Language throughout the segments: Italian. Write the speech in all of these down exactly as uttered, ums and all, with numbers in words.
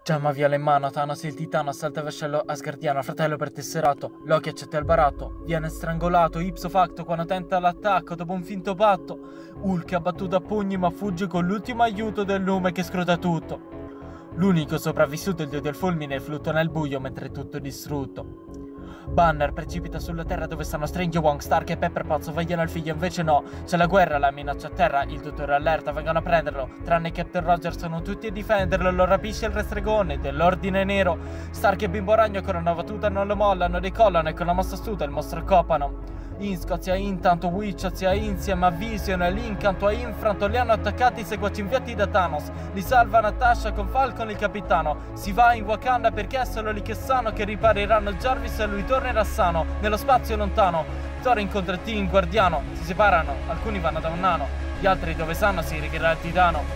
Gemma viola in mano, Thanos il titano assalta il vascello asgardiano, fratello per tesserato, Loki accetta il baratto, viene strangolato, ipso facto quando tenta l'attacco dopo un finto patto, Hulk è abbattuto a pugni ma fugge con l'ultimo aiuto del lume che scruta tutto. L'unico sopravvissuto è il dio del fulmine, fluttua nel buio mentre è tutto distrutto. Banner precipita sulla terra dove stanno Strange, Wong, Stark e Pepper Potts, vogliono il figlio invece no, c'è la guerra, la minaccia a terra, il dottore allerta, vengono a prenderlo, tranne Captain Rogers sono tutti a difenderlo, lo rapisce il restregone dell'ordine nero, Stark e Bimbo Ragno con una battuta non lo mollano, decollano e con la mossa astuta il mostro accopano. In Scozia intanto Witch sia insieme a Vision e l'incanto a Infranto li hanno attaccati i seguaci inviati da Thanos, li salva Natasha con Falcon il capitano, si va in Wakanda perché è solo lì che sanno che ripareranno Jarvis e lui tornerà sano nello spazio lontano. Thor incontra Team Guardiano, si separano, alcuni vanno da un nano, gli altri dove sanno si richiederà il titano.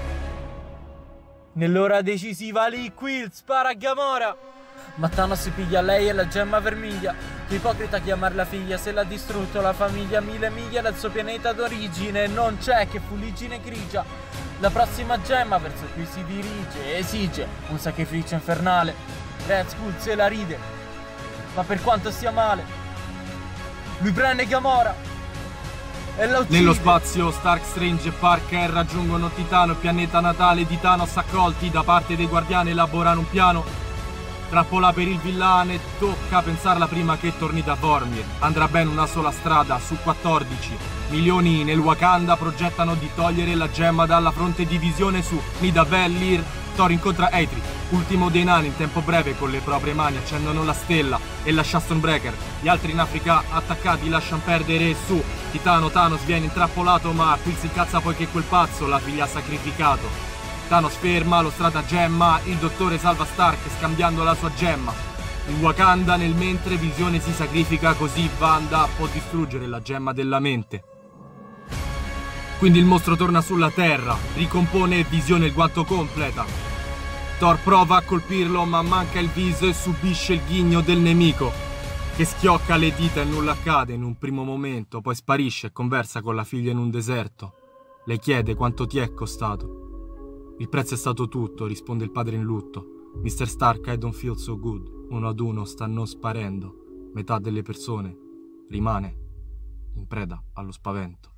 Nell'ora decisiva Lee Quill spara a Gamora, ma Thanos si piglia lei e la gemma vermiglia. Che ipocrita chiamarla figlia se l'ha distrutto la famiglia mille miglia dal suo pianeta d'origine. Non c'è che fuliggine grigia. La prossima gemma verso cui si dirige esige un sacrificio infernale. Red Skull se la ride, ma per quanto sia male lui prende Gamora e la uccide. Nello spazio Stark, Strange e Parker raggiungono Titano, pianeta natale di Thanos, accolti da parte dei Guardiani, elaborano un piano. Trappola per il villane, tocca pensarla prima che torni da Vormir. Andrà bene una sola strada su quattordici. Milioni nel Wakanda progettano di togliere la gemma dalla fronte divisione su Nidavellir. Thor incontra Eitri, ultimo dei nani, in tempo breve con le proprie mani accendono la stella e lascia Stonebreaker. Gli altri in Africa attaccati lasciano perdere su Titano. Thanos viene intrappolato ma qui si incazza poiché quel pazzo la figlia ha sacrificato. Thanos ferma lo stratagemma, il dottore salva Stark scambiando la sua gemma. In Wakanda nel mentre Visione si sacrifica così Wanda può distruggere la gemma della mente. Quindi il mostro torna sulla terra, ricompone Visione il guanto completa. Thor prova a colpirlo ma manca il viso e subisce il ghigno del nemico, che schiocca le dita e nulla accade in un primo momento, poi sparisce e conversa con la figlia in un deserto. Le chiede quanto ti è costato. Il prezzo è stato tutto, risponde il padre in lutto. mister Stark, I don't feel so good. Uno ad uno stanno sparendo. Metà delle persone rimane in preda allo spavento.